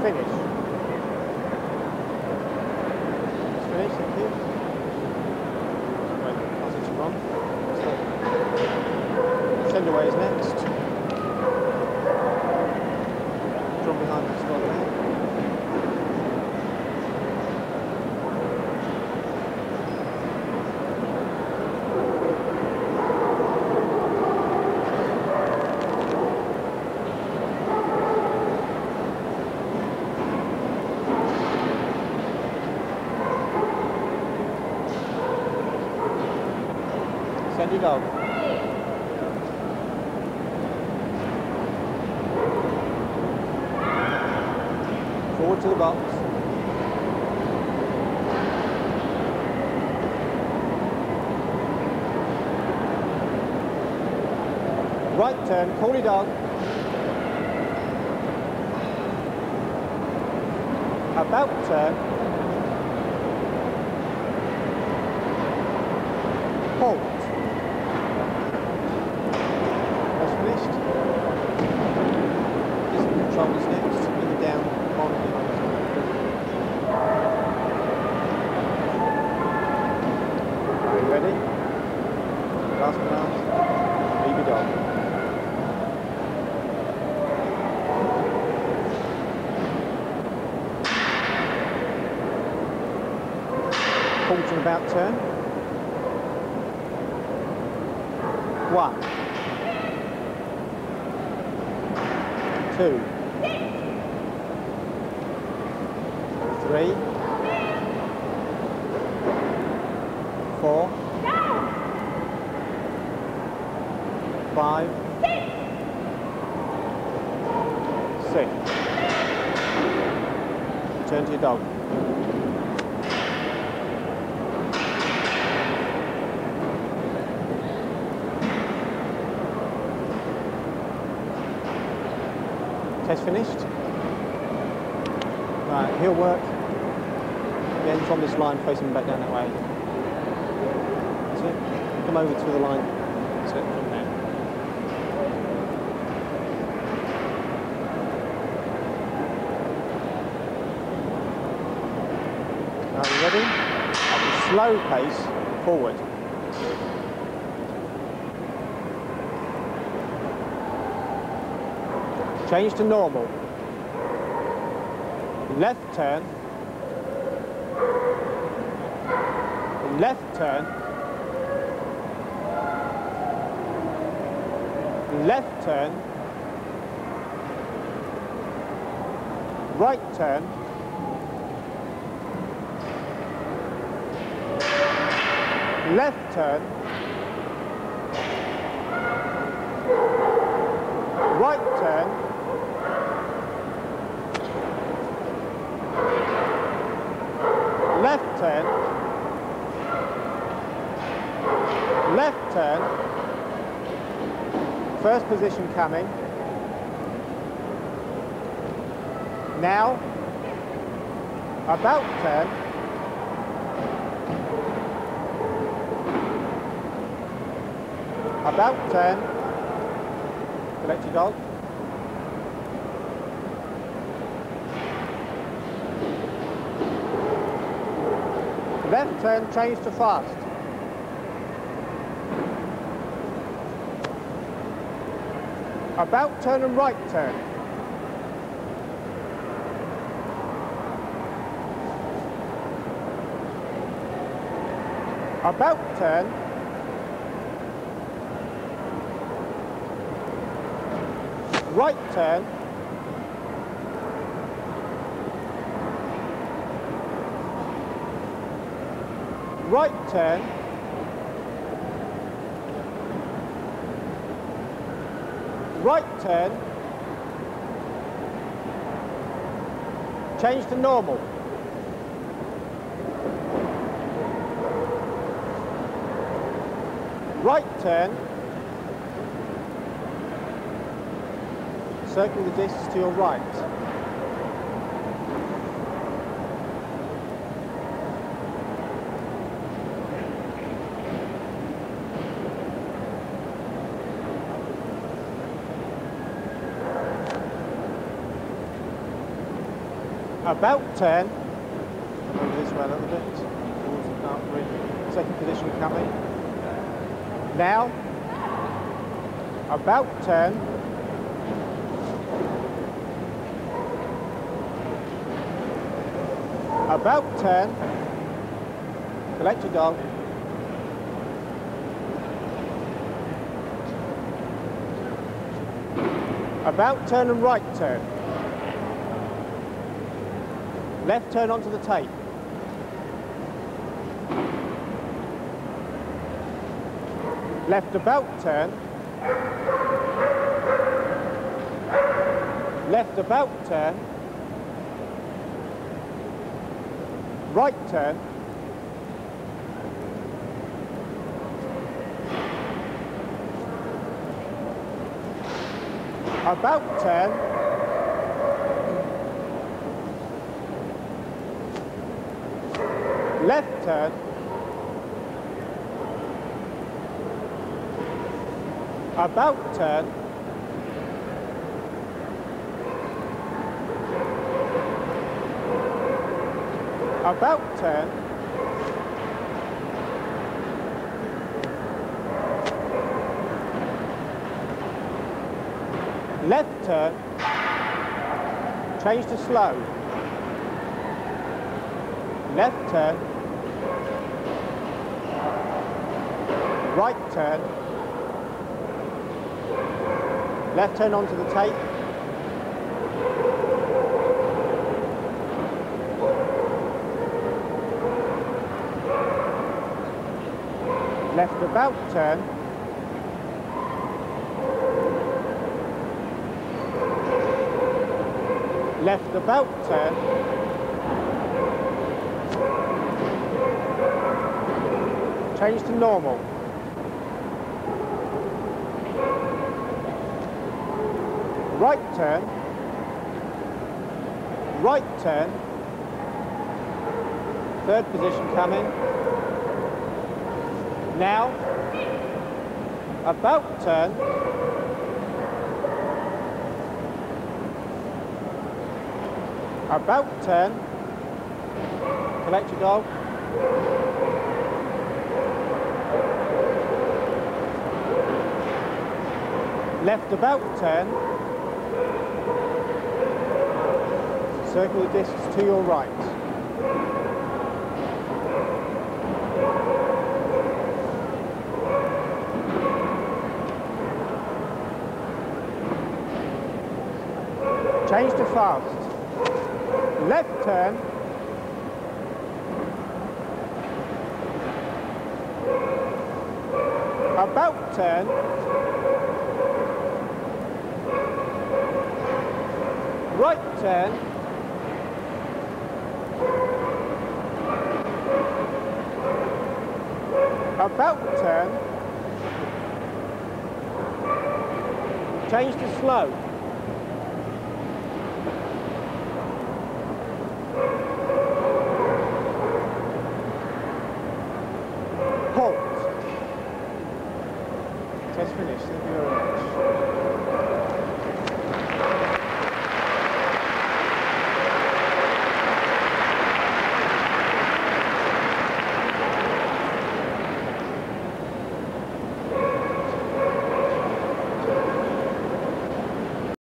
finish. It's finished, thank you. Right, pass it to Ron. Send away is next. From behind the spot there. Send your dog. Forward to the box. Right turn, call your dog. About turn. Halt. That's finished. Distance control is next. Bring it down. Are you ready? Last command. Leave your dog. Halt and about turn. 1, 2, 3, 4, 5, 6. Turn to your dog. Test finished. Right, heel work. Again from this line, facing back down that way. That's it. Come over to the line. That's it, from there. Are you ready? At a slow pace, forward. Change to normal. Left turn. Left turn. Left turn. Right turn. Left turn. Right turn. Left turn, left turn, first position coming, now, about turn, about turn, collect your dog. Left turn, change to fast. About turn and right turn. About turn. Right turn. Right turn, right turn, change to normal. Right turn, circle the disc to your right. About turn. Come over this way a little bit. Towards the dark green. Second position coming. Now. About turn. About turn. Collect your dog. About turn and right turn. Left turn onto the tape. Left about turn. Left about turn. Right turn. About turn. Left turn. About turn. About turn. Left turn. Change to slow. Left turn. Right turn. Left turn onto the tape. Left about turn. Left about turn. Change to normal. Right turn. Right turn. Third position coming. Now. About turn. About turn. Collect your dog. Left about turn. Circle the discs to your right. Change to fast. Left turn. About turn. Right turn. About turn. Change to slow. Halt. Test finished. Thank you very much.